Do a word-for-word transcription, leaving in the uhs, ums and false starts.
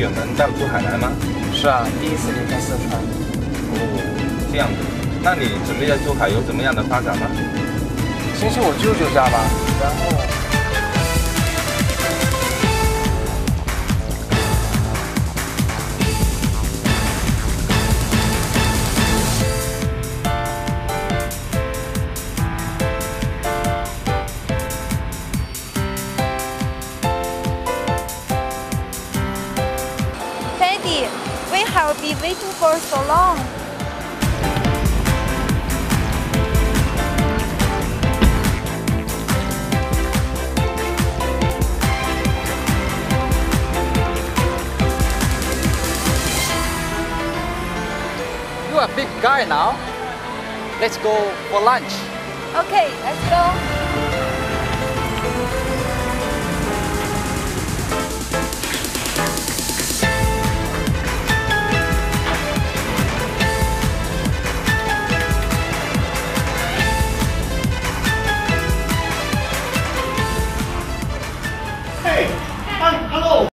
远门到珠海来吗？ 是啊，第一次离开四川。 哦，这样子。那你准备在珠海有怎么样的发展吗？ 先去我舅舅家吧，然后。 Daddy, we have been waiting for so long. You are a big guy now. Let's go for lunch. Okay, let's go.